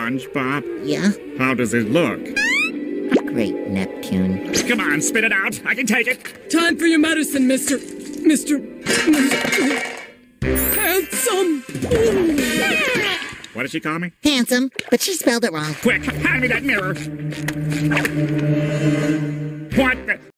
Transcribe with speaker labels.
Speaker 1: SpongeBob?
Speaker 2: Yeah?
Speaker 1: How does it look?
Speaker 2: Great, Neptune.
Speaker 1: Come on, spit it out. I can take it.
Speaker 3: Time for your medicine, Mr. Handsome.
Speaker 1: What did she call me?
Speaker 2: Handsome, but she spelled it wrong.
Speaker 1: Quick, hand me that mirror. What the...